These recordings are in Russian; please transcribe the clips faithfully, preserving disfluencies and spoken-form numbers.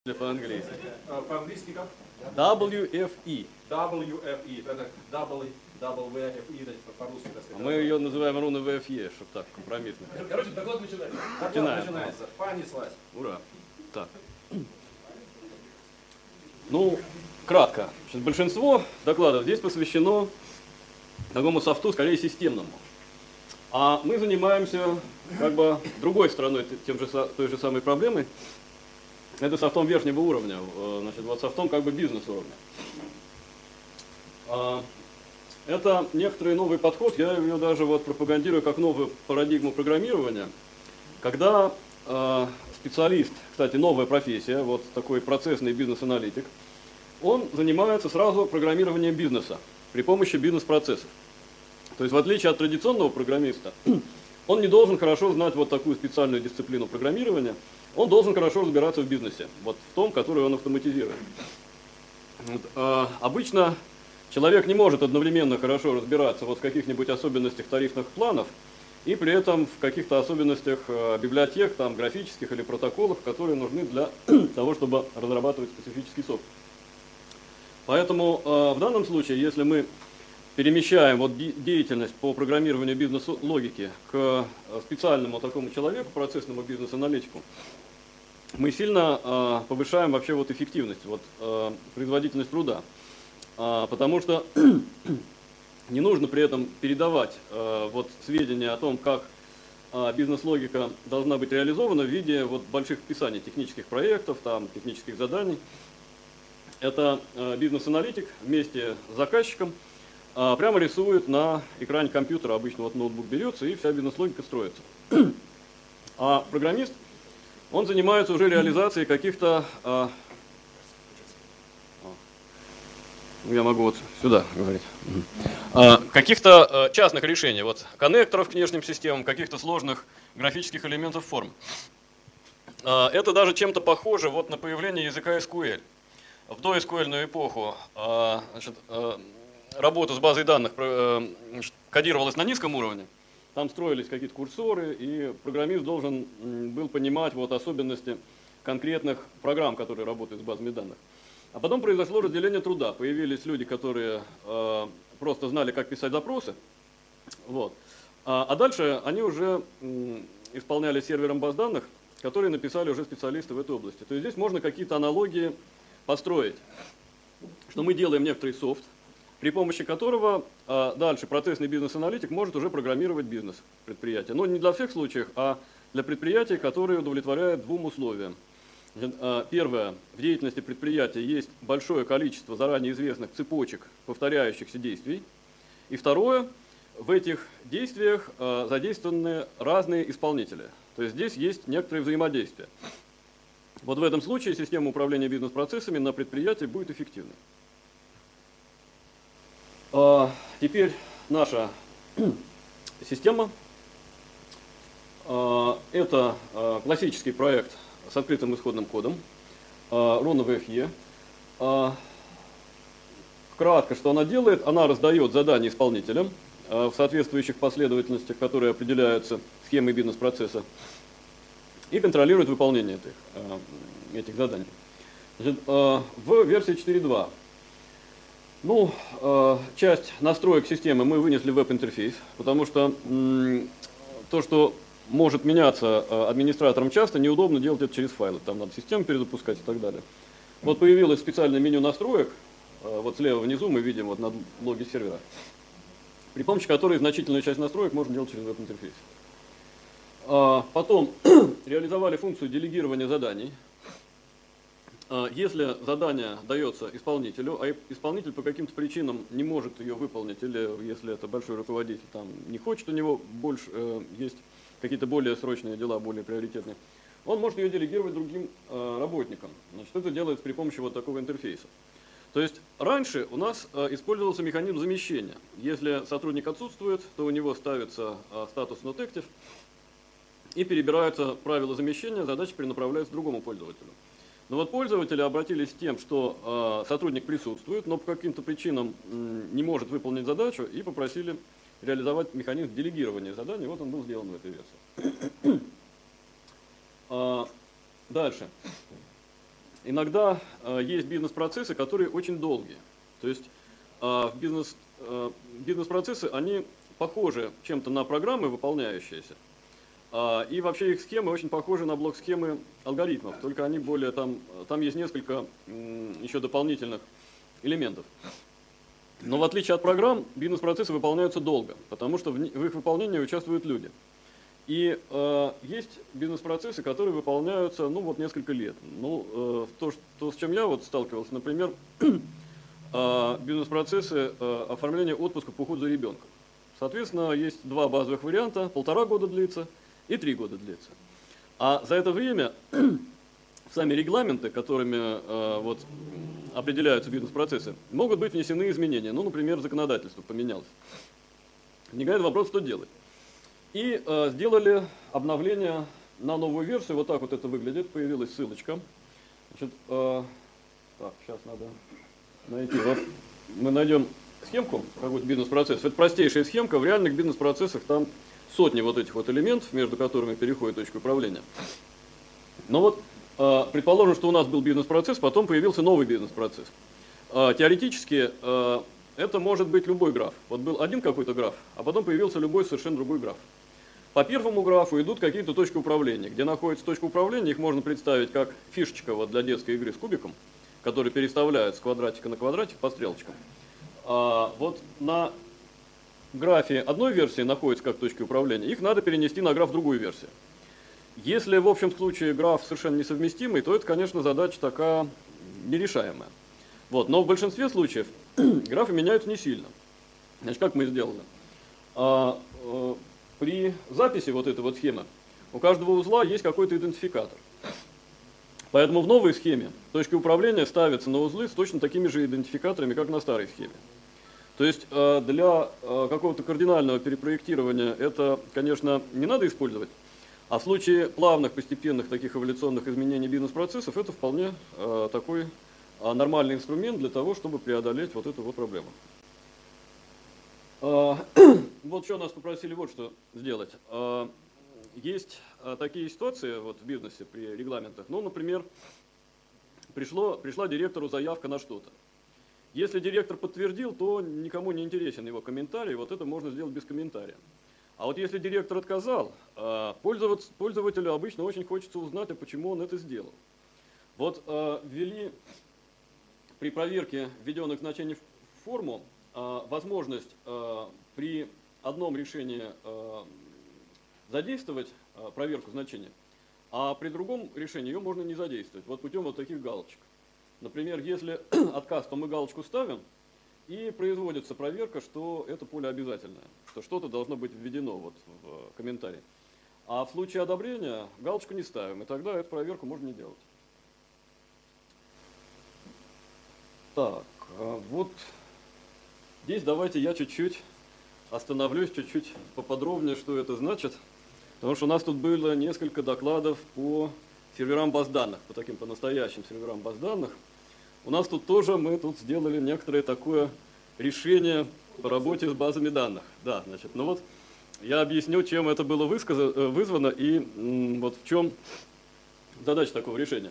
По-английски. По-английски как? дабл ю эф и. дабл ю эф и. Это дабл ю эф и, по-русски. Мы ее называем ровно ви эф и, чтобы так компромиссно. Короче, доклад начинается. Начинаем. Начинается. Понеслась. Ура. Так. Ну, кратко. Значит, большинство докладов здесь посвящено такому софту, скорее системному. А мы занимаемся как бы другой стороной тем же, той же самой проблемой. Это софтом верхнего уровня, значит, вот софтом как бы бизнес-уровня. Это некоторый новый подход, я его даже вот пропагандирую как новую парадигму программирования, когда э, специалист, кстати, новая профессия, вот такой процессный бизнес-аналитик, он занимается сразу программированием бизнеса при помощи бизнес-процессов. То есть в отличие от традиционного программиста, он не должен хорошо знать вот такую специальную дисциплину программирования, он должен хорошо разбираться в бизнесе, вот в том, который он автоматизирует. Вот, э, обычно человек не может одновременно хорошо разбираться вот в каких-нибудь особенностях тарифных планов и при этом в каких-то особенностях э, библиотек, там, графических или протоколов, которые нужны для того, чтобы разрабатывать специфический софт. Поэтому э, в данном случае, если мы перемещаем вот деятельность по программированию бизнес-логики к специальному такому человеку, процессному бизнес-аналитику, мы сильно э, повышаем вообще вот эффективность, вот, э, производительность труда. А, потому что не нужно при этом передавать э, вот, сведения о том, как э, бизнес-логика должна быть реализована в виде вот, больших описаний технических проектов, там, технических заданий. Это э, бизнес-аналитик вместе с заказчиком э, прямо рисует на экране компьютера, обычно вот ноутбук берется и вся бизнес-логика строится. А программист, он занимается уже реализацией каких-то... Э, Я могу вот сюда говорить. Каких-то частных решений, вот коннекторов к внешним системам, каких-то сложных графических элементов форм. Это даже чем-то похоже вот на появление языка эс ку эль. В доэскуэльную эпоху значит, работа с базой данных кодировалась на низком уровне. Там строились какие-то курсоры, и программист должен был понимать вот особенности конкретных программ, которые работают с базами данных. А потом произошло разделение труда. Появились люди, которые э, просто знали, как писать запросы. Вот. А, а дальше они уже м, исполняли сервером баз данных, которые написали уже специалисты в этой области. То есть здесь можно какие-то аналогии построить. Что мы делаем некоторый софт, при помощи которого э, дальше процессный бизнес-аналитик может уже программировать бизнес предприятия. Но не для всех случаев, а для предприятий, которые удовлетворяют двум условиям. Первое. В деятельности предприятия есть большое количество заранее известных цепочек повторяющихся действий. И второе. В этих действиях э, задействованы разные исполнители. То есть здесь есть некоторые взаимодействия. Вот в этом случае система управления бизнес-процессами на предприятии будет эффективной. Э, теперь наша система. Э, это э, классический проект с открытым исходным кодом, ровно ви эф и. Кратко, что она делает, она раздает задания исполнителям в соответствующих последовательностях, которые определяются схемой бизнес-процесса, и контролирует выполнение этих, этих заданий. Значит, в версии четыре точка два ну, часть настроек системы мы вынесли в веб-интерфейс, потому что то, что может меняться администраторам часто, неудобно делать это через файлы. Там надо систему перезапускать и так далее. Вот появилось специальное меню настроек. Вот слева внизу мы видим вот на логе сервера, при помощи которой значительную часть настроек можно делать через веб-интерфейс. Потом реализовали функцию делегирования заданий. Если задание дается исполнителю, а исполнитель по каким-то причинам не может ее выполнить, или если это большой руководитель, там не хочет, у него больше э, есть какие-то более срочные дела, более приоритетные, он может ее делегировать другим э, работникам. Значит, это делается при помощи вот такого интерфейса. То есть раньше у нас э, использовался механизм замещения. Если сотрудник отсутствует, то у него ставится э, статус not active и перебираются правила замещения, задачи перенаправляются другому пользователю. Но вот пользователи обратились с тем, что э, сотрудник присутствует, но по каким-то причинам э, не может выполнить задачу, и попросили реализовать механизм делегирования заданий. Вот он был сделан в этой версии. Дальше. иногда э, есть бизнес-процессы, которые очень долгие. То есть э, бизнес, э, бизнес-процессы, они похожи чем-то на программы, выполняющиеся. Э, и вообще их схемы очень похожи на блок-схемы алгоритмов, только они более, там, там есть несколько э, еще дополнительных элементов. Но в отличие от программ, бизнес-процессы выполняются долго, потому что в, в их выполнении участвуют люди. И э, есть бизнес-процессы, которые выполняются, ну, вот несколько лет. Ну, э, то, что, с чем я вот сталкивался, например, э, бизнес-процессы э, оформления отпуска по уходу за ребенком. Соответственно, есть два базовых варианта, полтора года длится и три года длится. А за это время сами регламенты, которыми э, вот, определяются бизнес-процессы, могут быть внесены изменения. Ну, например, законодательство поменялось. Возникает вопрос, что делать. И э, сделали обновление на новую версию. Вот так вот это выглядит. Появилась ссылочка. Значит, э, так, сейчас надо найти. Вот мы найдем схемку какой-то бизнес-процесс. Это простейшая схемка. В реальных бизнес-процессах там сотни вот этих вот элементов, между которыми переходит точка управления. Но вот э, предположим, что у нас был бизнес-процесс, потом появился новый бизнес-процесс. Э, теоретически э, это может быть любой граф. Вот был один какой-то граф, а потом появился любой совершенно другой граф. По первому графу идут какие-то точки управления. Где находится точка управления, их можно представить как фишечка вот для детской игры с кубиком, который переставляют с квадратика на квадратик по стрелочкам. А вот на графе одной версии находится как точки управления, их надо перенести на граф другой версии. Если в общем случае граф совершенно несовместимый, то это, конечно, задача такая нерешаемая. Вот. Но в большинстве случаев графы меняются не сильно. Значит, как мы сделали? А, а, При записи вот этой вот схемы у каждого узла есть какой-то идентификатор. Поэтому в новой схеме точки управления ставятся на узлы с точно такими же идентификаторами, как на старой схеме. То есть для какого-то кардинального перепроектирования это, конечно, не надо использовать, а в случае плавных, постепенных таких эволюционных изменений бизнес-процессов это вполне такой нормальный инструмент для того, чтобы преодолеть вот эту вот проблему. Вот что нас попросили вот что сделать. Есть такие ситуации вот в бизнесе при регламентах. Ну, например, пришло, пришла директору заявка на что-то. Если директор подтвердил, то никому не интересен его комментарий, вот это можно сделать без комментария. А вот если директор отказал, пользователю обычно очень хочется узнать, а почему он это сделал. Вот ввели при проверке введенных значений в форму возможность при одном решении задействовать проверку значения, а при другом решении ее можно не задействовать, вот путем вот таких галочек. Например, если отказ, то мы галочку ставим, и производится проверка, что это поле обязательное, что что-то должно быть введено вот в комментарии. А в случае одобрения галочку не ставим, и тогда эту проверку можно не делать. Так, вот здесь давайте я чуть-чуть остановлюсь, чуть-чуть поподробнее, что это значит. Потому что у нас тут было несколько докладов по серверам баз данных, по таким по-настоящим серверам баз данных. У нас тут тоже, мы тут сделали некоторое такое решение по работе с базами данных. Да, значит, ну вот я объясню, чем это было высказано, вызвано и вот в чем задача такого решения.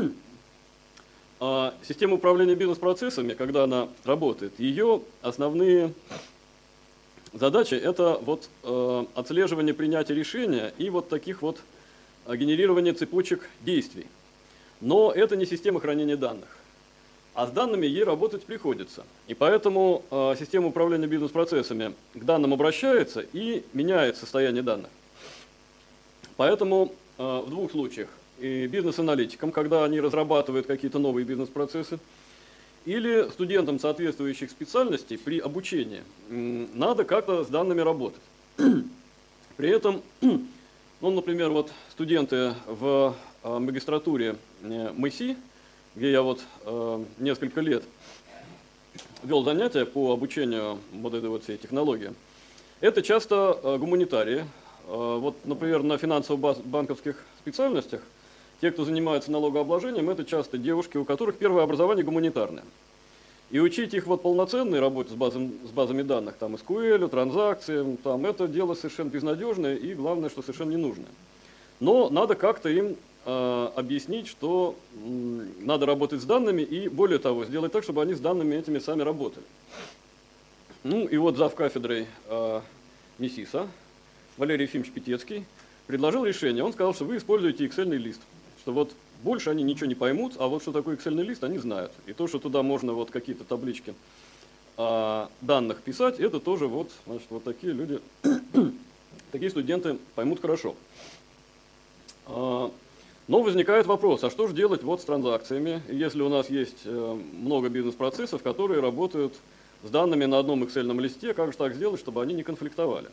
Система управления бизнес-процессами, когда она работает, ее основные задачи это вот э, отслеживание принятия решения и вот таких вот э, генерирование цепочек действий. Но это не система хранения данных. А с данными ей работать приходится. И поэтому э, система управления бизнес-процессами к данным обращается и меняет состояние данных. Поэтому э, в двух случаях. И бизнес-аналитикам, когда они разрабатывают какие-то новые бизнес-процессы, или студентам соответствующих специальностей при обучении надо как-то с данными работать. При этом, ну, например, вот студенты в магистратуре МЭСИ, где я вот несколько лет вел занятия по обучению вот этой вот всей технологии, это часто гуманитарии. Вот, например, на финансово-банковских специальностях те, кто занимается налогообложением, это часто девушки, у которых первое образование гуманитарное. И учить их вот полноценной работе с, базом, с базами данных, там, эс ку эль, транзакциям, там, это дело совершенно безнадежное и, главное, что совершенно не нужно. Но надо как-то им э, объяснить, что м, надо работать с данными и, более того, сделать так, чтобы они с данными этими сами работали. Ну и вот зав. Кафедрой э, МИСИСа Валерий Ефимович Пятецкий предложил решение. Он сказал, что вы используете эксельный лист, что вот больше они ничего не поймут, а вот что такое эксельный лист, они знают. И то, что туда можно вот какие-то таблички э, данных писать, это тоже вот, значит, вот такие люди, такие студенты поймут хорошо. Э, но возникает вопрос, а что же делать вот с транзакциями, если у нас есть э, много бизнес-процессов, которые работают с данными на одном эксельном листе, как же так сделать, чтобы они не конфликтовали?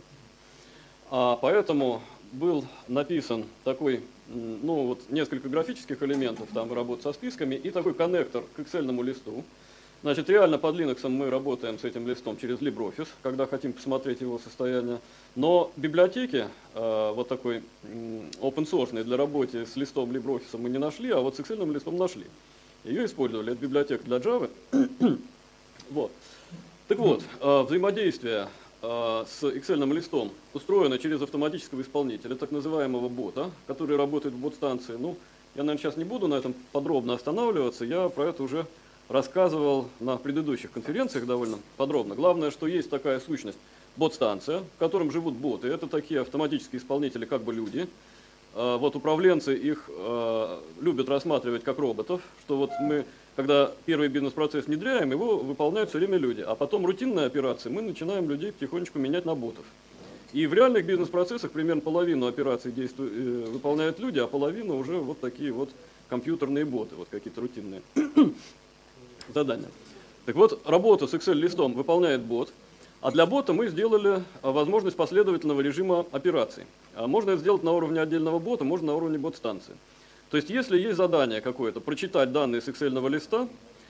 А поэтому был написан такой, ну вот несколько графических элементов, там работа со списками, и такой коннектор к эксельному листу. Значит, реально под Linux мы работаем с этим листом через LibreOffice, когда хотим посмотреть его состояние. Но библиотеки, э, вот такой э, open source для работы с листом LibreOffice мы не нашли, а вот с эксельным листом нашли. Ее использовали, это библиотека для Java. Вот. Так вот, э, взаимодействие с эксельным листом устроено через автоматического исполнителя, так называемого бота, который работает в бот-станции. Ну, я, наверное, сейчас не буду на этом подробно останавливаться, я про это уже рассказывал на предыдущих конференциях довольно подробно. Главное, что есть такая сущность бот-станция, в котором живут боты. Это такие автоматические исполнители, как бы люди. Вот управленцы их любят рассматривать как роботов, что вот мы, когда первый бизнес-процесс внедряем, его выполняют все время люди, а потом рутинные операции мы начинаем людей потихонечку менять на ботов. И в реальных бизнес-процессах примерно половину операций действуют, выполняют люди, а половину уже вот такие вот компьютерные боты, вот какие-то рутинные задания. Так вот, работу с Excel-листом выполняет бот. А для бота мы сделали возможность последовательного режима операций. Можно это сделать на уровне отдельного бота, можно на уровне бот-станции. То есть, если есть задание какое-то, прочитать данные с эксельного листа,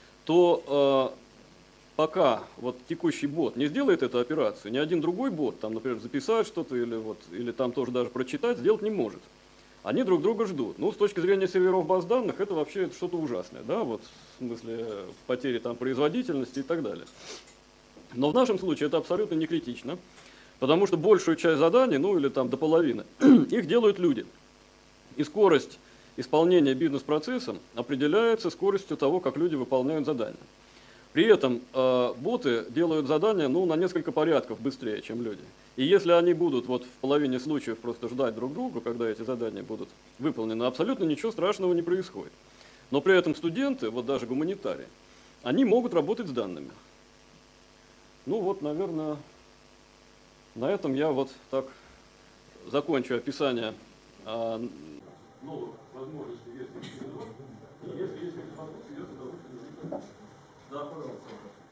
то э, пока вот текущий бот не сделает эту операцию, ни один другой бот, там, например, записать что-то или, вот, или там тоже даже прочитать, сделать не может. Они друг друга ждут. Ну, с точки зрения серверов баз данных, это вообще что-то ужасное, да, вот, в смысле потери там, производительности и так далее. Но в нашем случае это абсолютно не критично, потому что большую часть заданий, ну или там до половины, их делают люди. И скорость исполнения бизнес-процесса определяется скоростью того, как люди выполняют задания. При этом э, боты делают задания ну, на несколько порядков быстрее, чем люди. И если они будут вот, в половине случаев просто ждать друг друга, когда эти задания будут выполнены, абсолютно ничего страшного не происходит. Но при этом студенты, вот даже гуманитарии, они могут работать с данными. Ну вот, наверное, на этом я вот так закончу описание а, новых возможностей, если есть и если есть какие-то вопросы, я с удовольствием. Да, пожалуйста.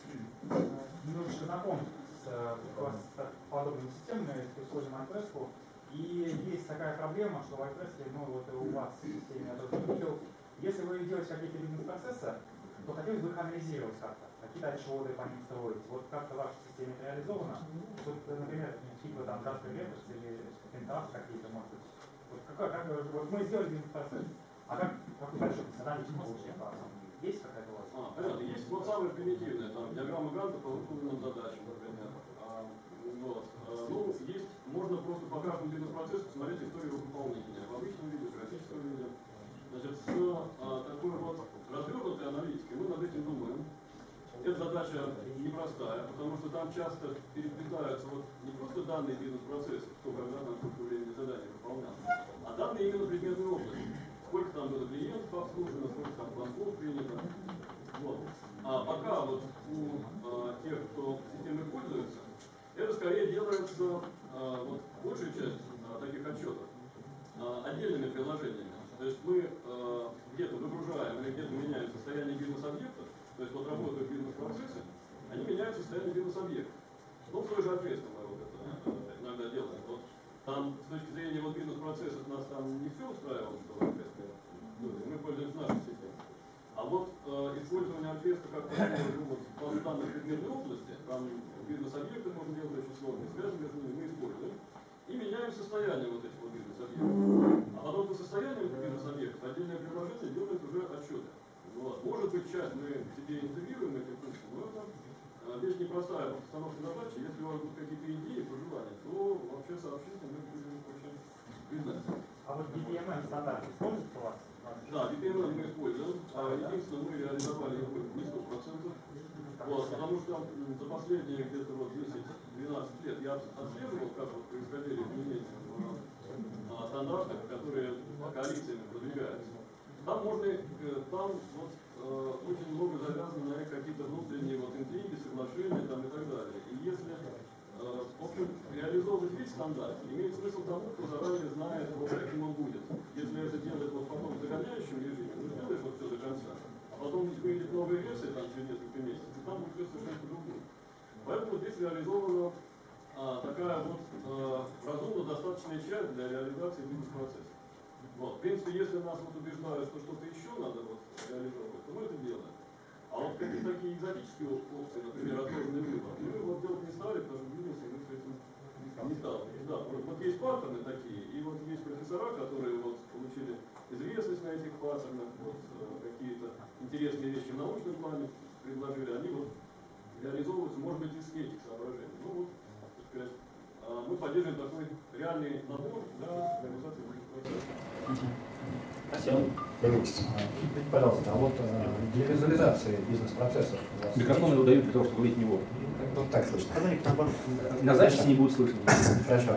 Немножечко знаком с, с подобными системами, используем WordPress, и есть такая проблема, что в WordPress, ну вот и у вас в системе я тоже видел, если вы делаете какие-то бизнес-процессы, то хотелось бы их анализировать как-то, какие-то отчеты по ним строить. Вот как-то в вашей системе это реализовано? Вот, например, типа там Jasper Reports или Pentax какие-то, может быть. Вот, какой, как, вот мы сделали бизнес-процесс, а как, как вы дальше аналитику получили? Есть какая-то у вас? А, понятно, есть вот самые примитивные, там, диаграммы Ганта по выполненным задачам, например. А, вот. а, ну, есть, можно просто по каждому бизнес-процессу посмотреть историю выполнения в обычном виде, в графическом виде. Значит, с а, такой вот развернутой аналитикой мы над этим думаем. Эта задача непростая, потому что там часто переплетаются вот не просто данные бизнес-процесса, кто когда там сколько времени задания выполнял, а данные именно предметной области. Сколько там было клиентов обслужено, сколько там звонков принято. Вот. А пока вот у а, тех, кто системой пользуется, это скорее делается а, вот, большая часть а, таких отчетов а, отдельными приложениями. То есть мы э, где-то выгружаем или где-то меняем состояние бизнес-объектов, то есть вот работают бизнес-процессы, они меняют состояние бизнес-объектов. Ну, в той же ответственно мы вот это э, иногда делаем. Вот там с точки зрения вот бизнес-процессов нас там не все устраивало, что в ответственно мы пользуемся нашей системой. А вот э, использование ответства как вот, по данной предметной области, там бизнес-объекты можно делать очень сложные, связи между ними мы используем. И меняем состояние вот этих вот бизнес-объектов. А потом по состоянию этих бизнес-объектов отдельное приложение делает уже отчеты. Вот. Может быть, часть мы себе интегрируем эти функции, но это а, вещь непростая постановка задачи. Если у вас будут какие-то идеи, пожелания, то вообще сообщите, мы будем очень признательны. А А вот би пи эм эн стандарт используется у вас? Да, би пи эм эн мы используем. Единственное, мы реализовали его не сто процентов. Вот, потому что за последние где-то вот десять-двенадцать лет я отслеживал, как вот происходили изменения в стандартах, которые коалициями продвигаются. Там можно, там вот, э, очень много завязано на какие-то внутренние вот интриги, соглашения там, и так далее. И если, э, в общем, реализовывать весь стандарт, имеет смысл тому, кто заранее знает, вот, каким он будет. Если это делать вот потом в догоняющем режиме, ну сделаешь вот все до конца, а потом выйдет новая версия там через несколько месяцев, и там будет все совершенно по-другому. Поэтому здесь реализована а, такая вот а, разумно достаточная часть для реализации бизнес-процесса. Вот. В принципе, если нас вот убеждают, что что-то еще надо вот реализовывать, то мы это делаем. А вот какие-то такие экзотические опции, например, отложенный выбор, мы вот делать не стали, потому что в бизнесе мы с этим не сталкивались. Да, вот есть паттерны такие, и вот есть профессора, которые вот получили известность на этих паттернах, вот какие-то интересные вещи в научном плане предложили, они вот реализовываются, может быть, из этих соображений. Ну вот, так сказать, мы поддерживаем такой реальный набор для реализации бизнес-процесса. Спасибо. Пожалуйста, а вот для визуализации бизнес-процессов у вас... Микрофон его дают для того, чтобы говорить в него. Ну, так слышно. На записи не будет слышно. Хорошо.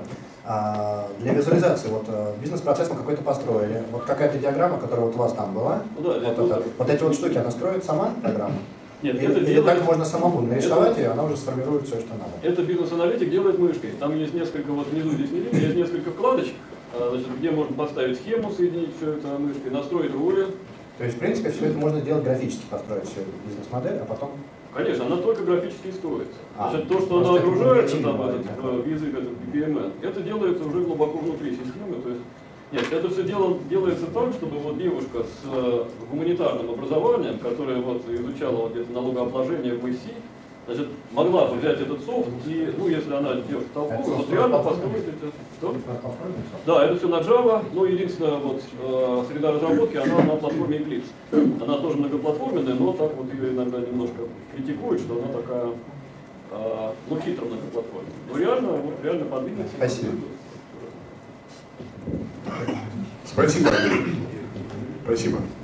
А для визуализации, вот бизнес-процесс мы какой-то построили. Вот какая-то диаграмма, которая вот у вас там была, Ну, да, вот, это, вот эти вот штуки, она строит сама программа? Нет, или, это или делает... так можно самому нарисовать, это... и она уже сформирует все, что надо? Это бизнес-аналитик делает мышкой. Там есть несколько, вот внизу здесь не видно, есть несколько вкладочек, значит, где можно поставить схему, соединить все это мышкой, настроить роли. То есть, в принципе, все это можно сделать графически, построить всю бизнес-модель, а потом... Конечно, она только графически строится. А, Значит, то, что она это огружается не там, бывает, этот, да. в язык этот би пи эм эн, это делается уже глубоко внутри системы. То есть, нет, это все дело, делается так, чтобы вот девушка с э, гуманитарным образованием, которая вот изучала вот где-то налогообложение в ИСИ, значит, могла бы взять этот софт и, ну, если она девушка толковая, вот реально построить это. Что? Да, это все на Java, но единственное, вот э, среда разработки, она на платформе Eclipse. Она тоже многоплатформенная, но так вот ее иногда немножко критикуют, что она такая, э, ну, хитро многоплатформенная. Но реально, вот реально подвинется. Спасибо. Спасибо, Андрей. Спасибо.